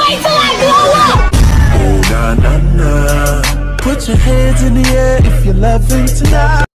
wait till I blow up. Oh, na na na. Put your hands in the air if you're loving tonight.